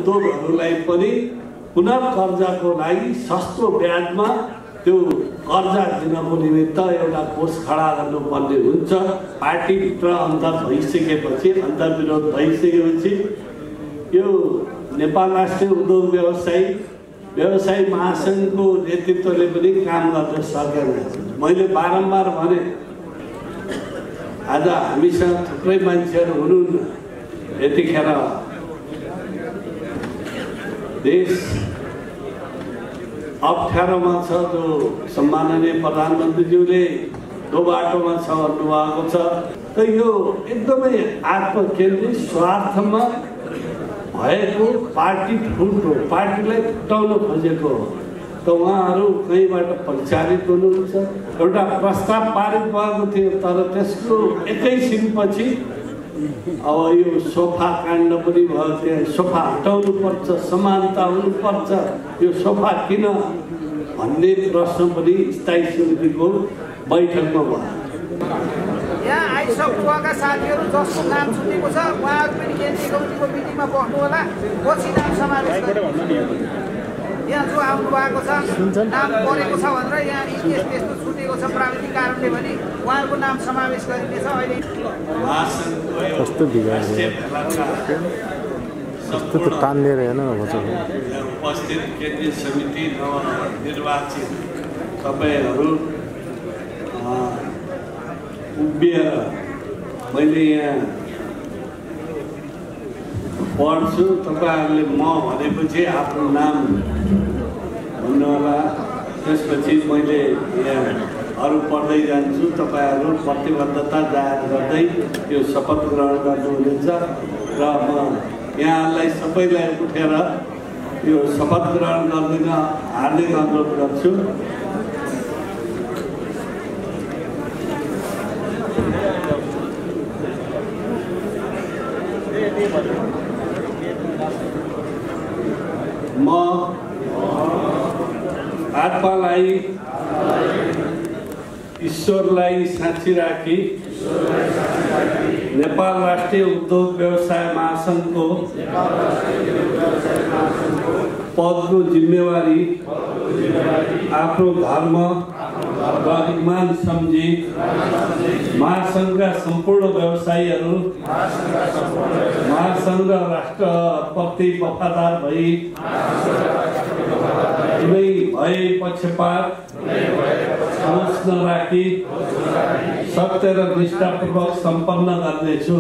उद्योगहरूलाई पनि पुनः कर्जाको लागि सस्तो ब्याजमा त्यो कर्जा दिनको निमित्त एउटा कोष खडा गर्नुपर्ने हुन्छ। पार्टीभित्र अन्तर भइसकेपछि, अन्तर्विरोध भइसकेपछि यो नेपाल राष्ट्रिय उद्योग व्यवसायी महासङ्घको नेतृत्वले पनि काम गर्न सकेन। मैले बारम्बार भने आज हामीसँग थुप्रै मान्छेहरू हुनुहुन्न। यतिखेर देश अप्ठ्यारोमा छ। जो सम्माननीय प्रधानमन्त्रीज्यूले दो बाटोमा छ भन्नुभएको छ। त यो एकदमै आत्मकेन्द्रित स्वार्थमा भएको पार्टी फुट हो, पार्टीलाई फुटाउन खोजेको हो। त उहाँहरू कहीँबाट परिचालित हुनुहुन्छ। एउटा प्रस्ताव पारित भएको थियो, तर त्यसको एकैछिनपछि अब यो सोफा काण्ड पनि भयो। त्यहाँ सोफा हटाउनुपर्छ, समानता हुनुपर्छ, यो सोफा किन भन्ने प्रश्न पनि स्थायी समितिको बैठकमा भयो। यहाँ आइसक्नुभएका साथीहरू जसको नाम छुटेको छ उहाँहरू पनि केन्द्रीय कमिटीको मिटिङमा बस्नु होला। पछि नाम समावेश यहाँ जो आउनु भएको छ नाम परेको छ भनेर यहाँ इतिहास त्यस्तो छुटेको छ प्राविधिक कारणले भने उहाँहरूको नाम समावेश गरिनेछ। अहिले कस्तो बिगार कस्तो त तान्नेर हेर्न उपस्थित केन्द्रीय समिति निर्वाचित तपाईँहरू उभिएर मैले यहाँ पढ्छु। तपाईँहरूले म भनेपछि आफ्नो नाम भन्नुहोला। त्यसपछि मैले यहाँ अरू पढ्दै जान्छु। तपाईँहरू प्रतिबद्धता जाहेर गर्दै यो शपथ ग्रहण गर्नुहुनेछ र म यहाँलाई सबैलाई उठेर यो शपथ ग्रहण गर्दिन हार्दिक अनुरोध गर्छु। म आत्मालाई ईश्वरलाई साक्षी राखी नेपाल राष्ट्रिय उद्योग व्यवसाय महासङ्घको पदको जिम्मेवारी आफ्नो धर्म र इमान सम्झी महासङ्घका सम्पूर्ण व्यवसायीहरू महासङ्घ राष्ट्रप्रति वफादार भई कुनै भए पक्षपात सोच नराखी सत्य र निष्ठापूर्वक सम्पन्न गर्नेछु।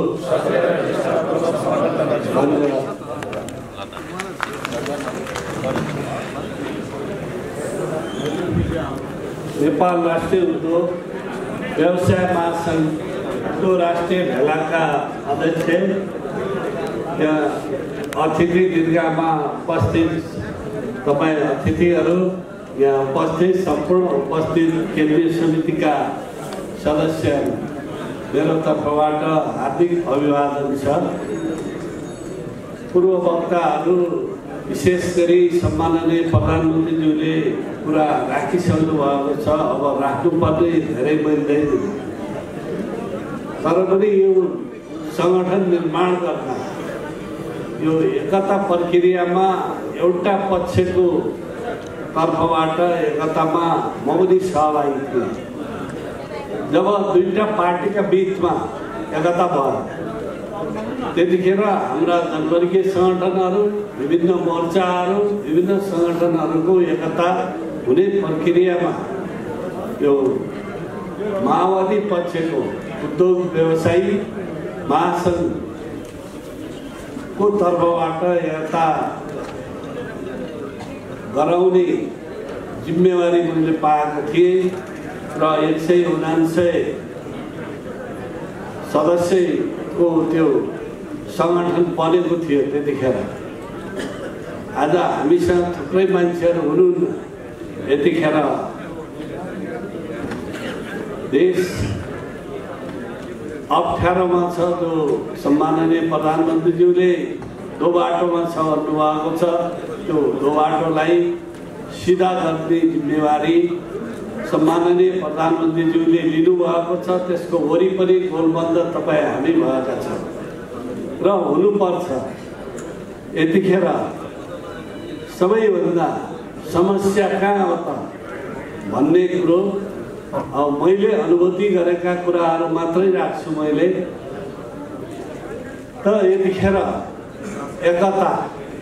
नेपाल राष्ट्रिय उद्योग व्यवसाय महासङ्घको राष्ट्रिय भेलाका अध्यक्ष यहाँ अतिथि दीर्घामा उपस्थित तपाईँ अतिथिहरू यहाँ उपस्थित सम्पूर्ण उपस्थित केन्द्रीय समितिका सदस्य मेरो तर्फबाट हार्दिक अभिवादन छ। पूर्व वक्ताहरू विशेष गरी सम्माननीय प्रधानमन्त्रीज्यूले कुरा राखिसक्नु भएको छ। अब राख्नुपर्ने धेरै मिल्दैन, तर पनि यो सङ्गठन निर्माण गर्न यो एकता प्रक्रियामा एउटा पक्षको तर्फबाट एकतामा म पनि सहभागी थिएँ। जब दुईटा पार्टीका बिचमा एकता भयो त्यतिखेर हाम्रा जनवर्गीय सङ्गठनहरू, विभिन्न मोर्चाहरू, विभिन्न सङ्गठनहरूको एकता हुने प्रक्रियामा यो माओवादी पक्षको उद्योग व्यवसायी महासङ्घको तर्फबाट एकता गराउने जिम्मेवारी मैले पाएको थिएँ र 179 सदस्यको त्यो सङ्गठन बनेको थियो त्यतिखेर। आज हामीसँग थुप्रै मान्छेहरू हुनुहुन्न। यतिखेर देश अप्ठ्यारोमा छ। जो सम्माननीय प्रधानमन्त्रीज्यूले दो बाटोमा छ भन्नुभएको छ। त्यो दो बाटोलाई सिधा गर्ने जिम्मेवारी सम्माननीय प्रधानमन्त्रीज्यूले लिनुभएको छ। त्यसको वरिपरि गोलबन्द तपाईँ हामी भएका छौँ र हुनुपर्छ। यतिखेर सबैभन्दा समस्या कहाँ हो त भन्ने कुरो मैले अनुभूति गरेका कुराहरू मात्रै राख्छु मैले। त यतिखेर एकता,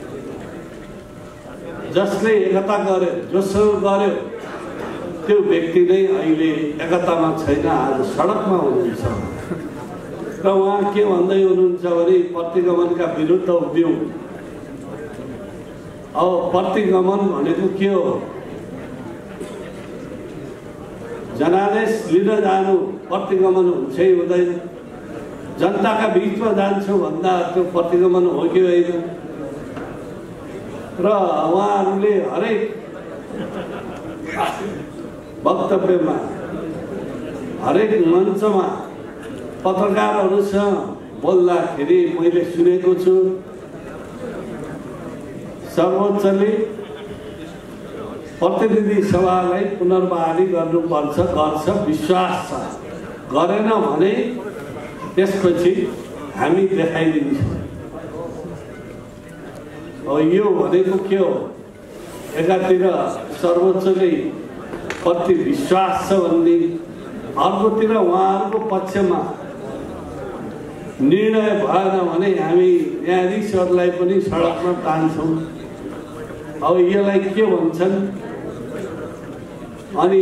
जसले एकता गर्यो, जोसँग गर्यो त्यो व्यक्ति नै अहिले एकतामा छैन, आज सडकमा हुनुहुन्छ। र उहाँ के भन्दै हुनुहुन्छ भने प्रतिगमनका विरुद्ध उभियौँ। अब प्रतिगमन भनेको के हो? जनादेश लिन जानु प्रतिगमन हुन्छै हुँदैन। जनताका बिचमा जान्छु भन्दा त्यो प्रतिगमन हो कि होइन? र उहाँहरूले हरेक वक्तव्यमा, हरेक मञ्चमा पत्रकारहरूसँग बोल्दाखेरि मैले सुनेको छु, सर्वोच्चले प्रतिनिधि सभालाई पुनर्बहाली गर्नुपर्छ, गर्छ, विश्वास छ। गरेन भने त्यसपछि हामी देखाइदिन्छौँ। यो भनेको के हो? एकातिर सर्वोच्चले कति विश्वास छ भन्ने, अर्कोतिर उहाँहरूको पक्षमा निर्णय भएन भने हामी न्यायाधीशहरूलाई पनि सडकमा तान्छौँ। अब यसलाई के भन्छन्? अनि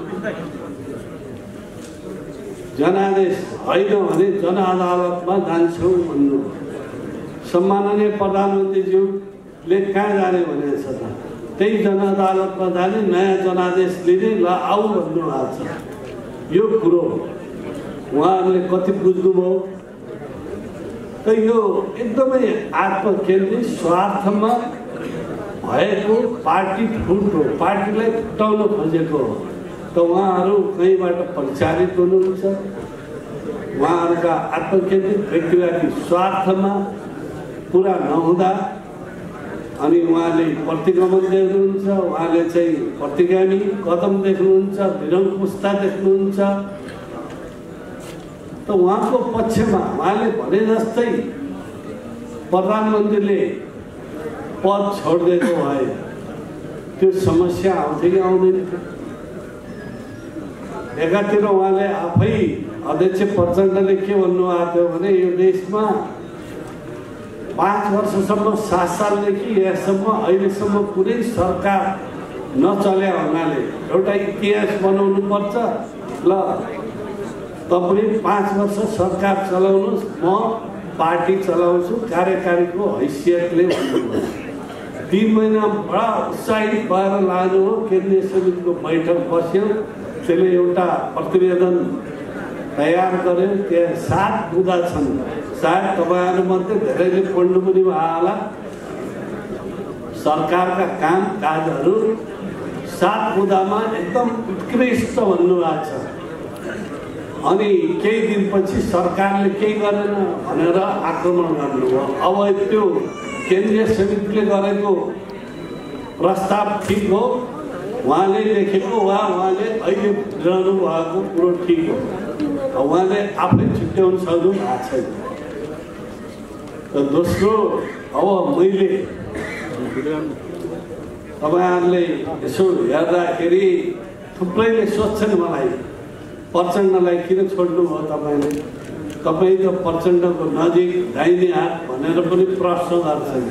जनादेश होइन भने जनअदालतमा जान्छौँ भन्नु। सम्माननीय प्रधानमन्त्रीज्यूले कहाँ जाने भनेको छ त? त्यही जनअदालतमा जाने, नयाँ जनादेश लिने, ल आऊ भन्नुभएको छ। यो कुरो उहाँहरूले कति बुझ्नुभयो? त यो एकदमै आत्मकेन्द्रित स्वार्थमा भएको पार्टी फुट हो, पार्टीलाई फुटाउन खोजेको हो। त उहाँहरू कहीँबाट परिचालित हुनुहुन्छ। उहाँहरूका आत्मकेन्द्रित व्यक्तिगत स्वार्थमा पुरा नहुँदा अनि उहाँले प्रतिगमन देख्नुहुन्छ, उहाँले चाहिँ प्रतिगामी कदम देख्नुहुन्छ, निरङ्कुशता देख्नुहुन्छ। त उहाँको पक्षमा उहाँले भने जस्तै प्रधानमन्त्रीले पद छोडिदिएको भए त्यो समस्या आउँथ्यो कि आउँदैन थियो? एकातिर उहाँले आफै अध्यक्ष प्रचण्डले के भन्नुभएको थियो भने यो देशमा 5 वर्षसम्म 7 सालदेखि यहाँसम्म अहिलेसम्म कुनै सरकार नचल्या हुनाले एउटा इतिहास बनाउनु पर्छ। ल तपाईँ 5 वर्ष सरकार चलाउनुहोस्, म पार्टी चलाउँछु कार्यकारीको हैसियतले भन्नुभयो। 3 महिना बडा उत्साहित भएर लानु हो। केन्द्रीय समितिको बैठक बस्यो, त्यसले एउटा प्रतिवेदन तयार गर्यो। त्यहाँ 7 बुँदा छन्। सायद तपाईँहरूमध्ये धेरैले पढ्नु पनि भयो होला। सरकारका काम काजहरू 7 बुँदामा एकदम उत्कृष्ट भन्नुभएको छ। अनि केही दिनपछि सरकारले केही गरेन भनेर आक्रमण गर्नुभयो। अब त्यो केन्द्रीय समितिले गरेको प्रस्ताव ठिक हो, उहाँले लेखेको वा उहाँले अहिले रहनु भएको कुरो ठिक हो। उहाँले आफै छुट्याउन सक्नु भएको छैन। र दोस्रो, अब मैले तपाईँहरूले यसो हेर्दाखेरि थुप्रैले सोध्छन् मलाई, प्रचण्डलाई किन छोड्नुभयो तपाईँले? तपाईँ त प्रचण्डको नजिक दाहिने हात भनेर पनि प्रश्न गर्छन्।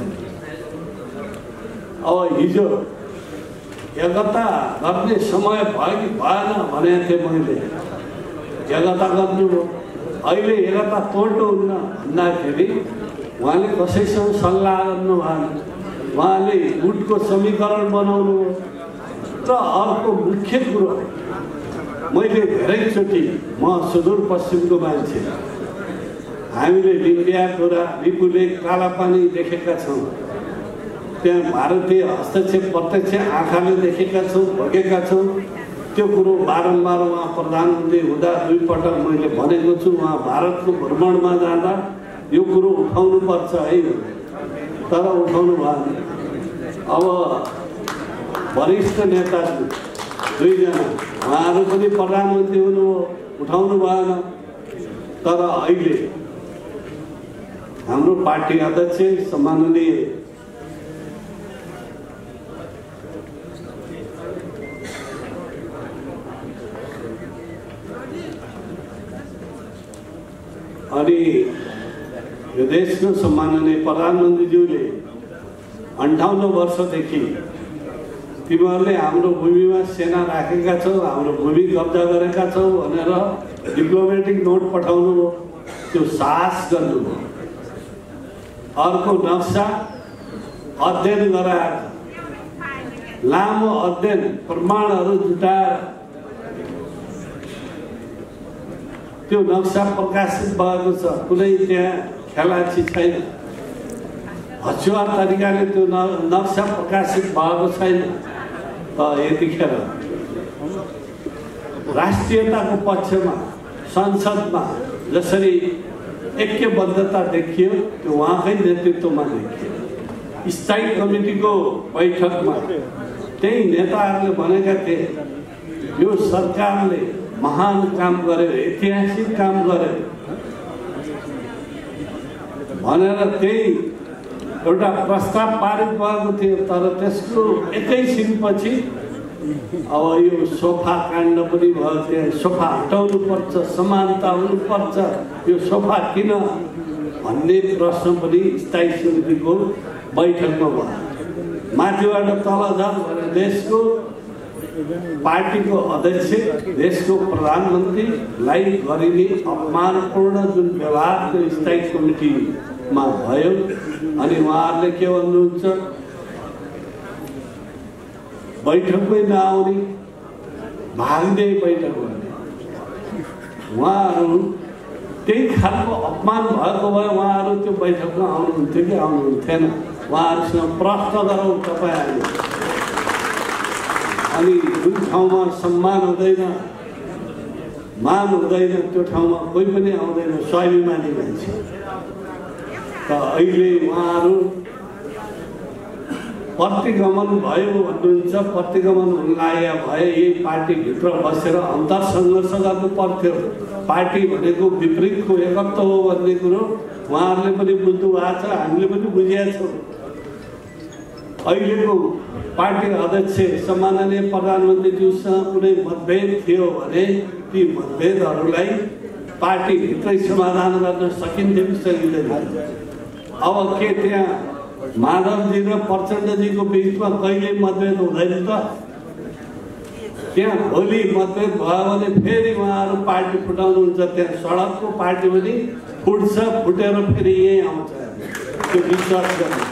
अब हिजो एकता गर्ने समय भयो कि भएन भनेको थिएँ मैले। एकता गर्नुभयो। अहिले एकता तोड्नुहुन्न भन्दाखेरि उहाँले कसैसँग सल्लाह गर्नु भएन। उहाँले गुटको समीकरण बनाउनु हो। र अर्को मुख्य कुरो, मैले धेरैचोटि, म सुदूरपश्चिमको मान्छे, हामीले लिम्बियाको र रिपुले कालापानी देखेका छौँ। त्यहाँ भारतीय हस्तक्षेप प्रत्यक्ष आँखाले देखेका छौँ, भोगेका छौँ। त्यो कुरो बारम्बार उहाँ प्रधानमन्त्री हुँदा 2 पटक मैले भनेको छु। उहाँ भारतको भ्रमणमा जाँदा यो कुरो उठाउनु पर्छ है, तर उठाउनु भएन। अब वरिष्ठ नेताहरू 2 जना उहाँहरू पनि प्रधानमन्त्री हुनुभयो, उठाउनु भएन। तर अहिले हाम्रो पार्टी अध्यक्ष सम्माननीय अनि यो देशको सम्माननीय प्रधानमन्त्रीज्यूले 58 वर्षदेखि तिमीहरूले हाम्रो भूमिमा सेना राखेका छौ, हाम्रो भूमि कब्जा गरेका छौ भनेर डिप्लोमेटिक नोट पठाउनु हो, त्यो साहस गर्नुभयो। अर्को नक्सा अध्ययन गराएर लामो अध्ययन प्रमाणहरू जुटाएर त्यो नक्सा प्रकाशित भएको छ। कुनै त्यहाँ खेलाची छैन, हचुवा तरिकाले त्यो नक्सा प्रकाशित भएको छैन। त यतिखेर राष्ट्रियताको पक्षमा संसदमा जसरी ऐक्यबद्धता देखियो त्यो उहाँकै नेतृत्वमा देखियो। स्थायी कमिटीको बैठकमा त्यही नेताहरूले भनेका थिए यो सरकारले महान काम गर्यो, ऐतिहासिक काम गर्यो भनेर त्यही एउटा प्रस्ताव पारित भएको थियो। तर त्यसको एकैछिनपछि अब यो सोफा काण्ड पनि भयो, त्यहाँ सोफा हटाउनु पर्छ, समानता हुनुपर्छ, यो सोफा किन भन्ने प्रश्न पनि स्थायी समितिको बैठकमा भयो। माथिबाट तल झन् भने देशको पार्टीको अध्यक्ष, देशको प्रधानमन्त्रीलाई गरिने अपमानपूर्ण जुन व्यवहार त्यो स्थायी कमिटीमा भयो। अनि उहाँहरूले के भन्नुहुन्छ, बैठकमै नआउने, भाग्ने बैठक गर्ने। उहाँहरू त्यही खालको अपमान भएको भए उहाँहरू त्यो बैठकमा आउनुहुन्थ्यो कि आउनुहुन्थेन? उहाँहरूसँग प्रश्न गरौँ तपाईँहरूले। अनि जुन ठाउँमा सम्मान हुँदैन, मान हुँदैन, त्यो ठाउँमा कोही पनि आउँदैन, स्वाभिमानी मान्छे। त अहिले उहाँहरू प्रतिगमन भयो भन्नुहुन्छ। प्रतिगमन हुन लागेको भए यही पार्टीभित्र बसेर अन्तर्सङ्घर्ष गर्नु पर्थ्यो। पार्टी भनेको विपरीतको एकत्व हो भन्ने कुरो उहाँहरूले पनि बुझ्नु भएको छ, हामीले पनि बुझेका छौँ। अहिलेको पार्टी अध्यक्ष सम्माननीय प्रधानमन्त्रीज्यूसँग कुनै मतभेद थियो भने ती मतभेदहरूलाई पार्टीभित्रै समाधान गर्न सकिन्थ्यो कि सकिँदैन? अब के त्यहाँ माधवजी र प्रचण्डजीको बिचमा कहिले मतभेद हुँदैन त? त्यहाँ भोलि मतभेद भयो भने फेरि उहाँहरू पार्टी फुटाउनुहुन्छ। त्यहाँ सडकको पार्टी पनि फुट्छ, फुटेर फेरि यही आउँछ, त्यो विश्वास गर्नु।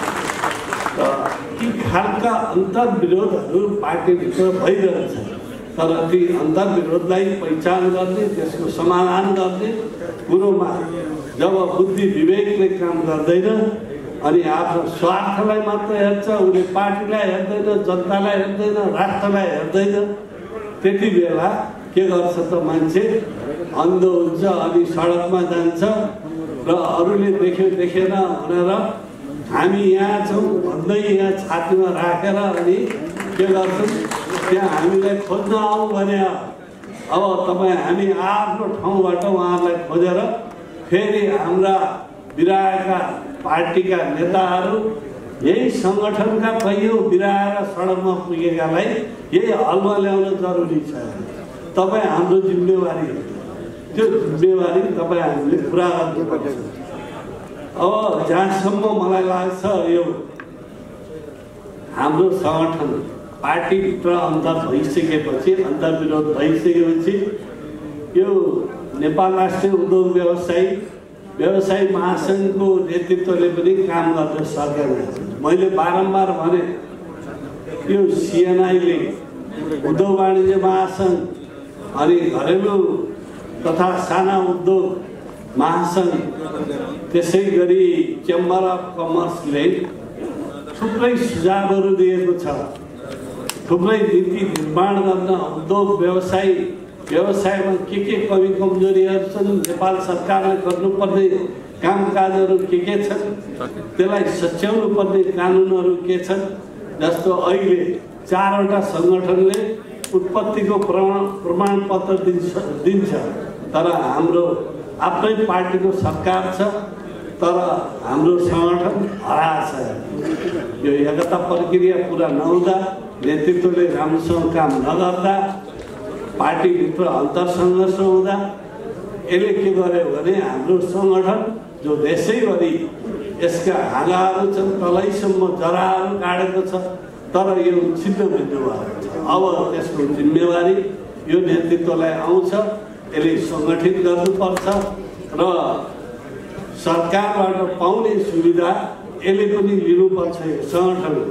ती खालका अन्तर्विरोधहरू पार्टीभित्र भइरहन्छ। तर ती अन्तर्विरोधलाई पहिचान गर्ने, त्यसको समाधान गर्ने कुरोमा जब बुद्धि विवेकले काम गर्दैन अनि आफ्नो स्वार्थलाई मात्र हेर्छ, उसले पार्टीलाई हेर्दैन, जनतालाई हेर्दैन, राष्ट्रलाई हेर्दैन, त्यति बेला के गर्छ त मान्छे अन्धो हुन्छ अनि सडकमा जान्छ र अरूले देख्यो देखेन भनेर हामी यहाँ छौँ भन्दै यहाँ छातीमा राखेर अनि के गर्छौँ, त्यहाँ हामीलाई खोज्न आऊ भने अब तपाईँ हामी आफ्नो ठाउँबाट उहाँहरूलाई खोजेर फेरि हाम्रा बिराएका पार्टीका नेताहरू यही सङ्गठनका कैयौँ बिराएर सडकमा पुगेकालाई यही हलमा ल्याउन जरुरी छ। तपाईँ हाम्रो जिम्मेवारी, त्यो जिम्मेवारी तपाईँ हामीले पुरा गर्नुपर्छ। अब जहाँसम्म मलाई लाग्छ यो हाम्रो सङ्गठन पार्टीभित्र अन्तर भइसकेपछि, अन्तर्विरोध भइसकेपछि यो नेपाल राष्ट्रिय उद्योग व्यवसायी महासङ्घको नेतृत्वले पनि काम गर्न सकेन। मैले बारम्बार भने यो सिएनआईले उद्योग वाणिज्य महासङ्घ अनि घरेलु तथा साना उद्योग महासङ्घ त्यसै गरी चेम्बर अफ कमर्सले थुप्रै सुझावहरू दिएको छ। थुप्रै नीति निर्माण गर्न उद्योग व्यवसायमा के कमी कमजोरीहरू छन्, नेपाल सरकारले गर्नुपर्ने कामकाजहरू के छन्, त्यसलाई सच्याउनु पर्ने कानुनहरू के छन्। जस्तो अहिले 4वटा सङ्गठनले उत्पत्तिको प्रमाणपत्र दिन्छ, तर हाम्रो आफ्नै पार्टीको सरकार छ, तर हाम्रो सङ्गठन हराछ। यो एकता प्रक्रिया पुरा नहुँदा, नेतृत्वले राम्रोसँग काम नगर्दा, पार्टीभित्र अन्तर्सङ्घर्ष हुँदा यसले के गर्यो भने हाम्रो सङ्गठन जो देशैभरि यसका हाँगाहरू छन्, तलैसम्म जराहरू काटेको छ, तर यो छिन्न भिन्न भएको छ। अब त्यसको जिम्मेवारी यो नेतृत्वलाई आउँछ। यसले सङ्गठित गर्नुपर्छ र सरकारबाट पाउने सुविधा यसले पनि लिनुपर्छ। सङ्गठन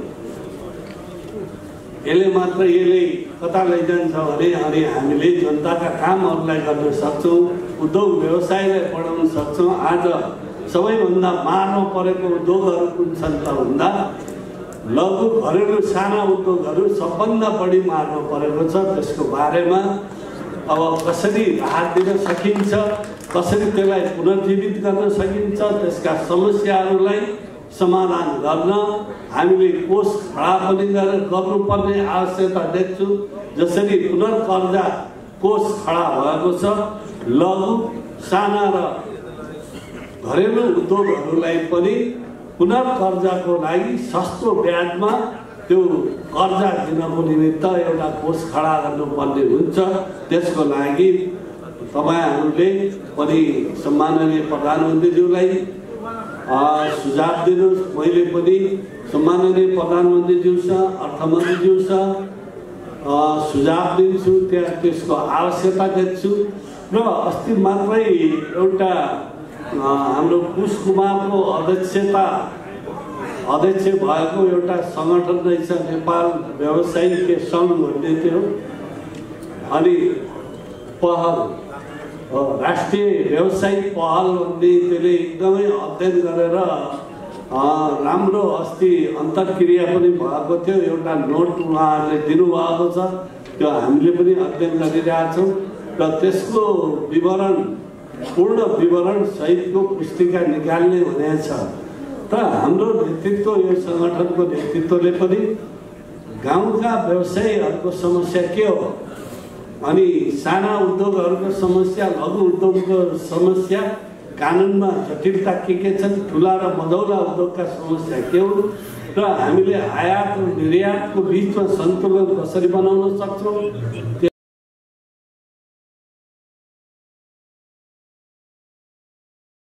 यसले मात्र यसले कता लैजान्छ भने अनि हामीले जनताका कामहरूलाई गर्न सक्छौँ, उद्योग व्यवसायलाई बढाउन सक्छौँ। आज सबैभन्दा मार्न परेको उद्योगहरू कुन छन् त भन्दा लघु घरेलु साना उद्योगहरू सबभन्दा बढी मार्न परेको छ। त्यसको बारेमा अब कसरी राहत दिन सकिन्छ, कसरी त्यसलाई पुनर्जीवित गर्न सकिन्छ, त्यसका समस्याहरूलाई समाधान गर्न हामीले कोष खडा पनि गर्नुपर्ने आवश्यकता देख्छु। जसरी पुनर्कर्जा कोष खडा भएको छ, लघु साना र घरेलु उद्योगहरूलाई पनि पुनर्कर्जाको लागि सस्तो ब्याजमा त्यो कर्जा दिनको निमित्त एउटा कोष खडा गर्नुपर्ने हुन्छ। त्यसको लागि तपाईँहरूले पनि सम्माननीय प्रधानमन्त्रीज्यूलाई सुझाव दिनुहोस्। मैले पनि सम्माननीय प्रधानमन्त्रीज्यूसँग, अर्थमन्त्रीज्यूसँग सुझाव दिन्छु, त्यहाँ त्यसको आवश्यकता देख्छु। र अस्ति मात्रै एउटा हाम्रो कुश कुमारको अध्यक्ष भएको एउटा सङ्गठन रहेछ, नेपाल व्यवसायिक सङ्घ भन्ने थियो। अनि पहल राष्ट्रिय व्यवसायिक पहल भन्ने त्यसले एकदमै अध्ययन गरेर राम्रो अस्ति अन्तर्क्रिया पनि भएको थियो। एउटा नोट उहाँहरूले दिनुभएको छ, त्यो हामीले पनि अध्ययन गरिरहेछौँ र त्यसको विवरण, पूर्ण विवरण सहितको पुस्तिका निकाल्ने भनेको छ। त हाम्रो नेतृत्व, यो सङ्गठनको नेतृत्वले पनि गाउँका व्यवसायीहरूको समस्या के हो, अनि साना उद्योगहरूको समस्या, लघु उद्योगको समस्या, कानुनमा जटिलता के छन्, ठुला र मझौला उद्योगका समस्या के हुन् र हामीले आयात र निर्यातको बिचमा सन्तुलन कसरी बनाउन सक्छौँ।